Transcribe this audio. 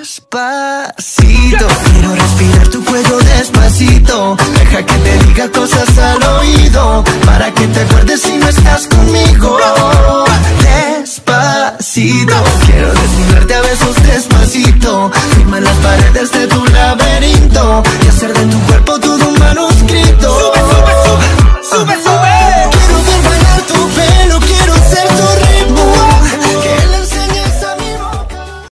Despacito, quiero respirar tu cuello despacito. Deja que te diga cosas al oído, para que te acuerdes si no estás conmigo. Despacito, quiero desnudarte a besos despacito. Firma las paredes de tu laberinto y hacer de tu cuerpo todo un manuscrito.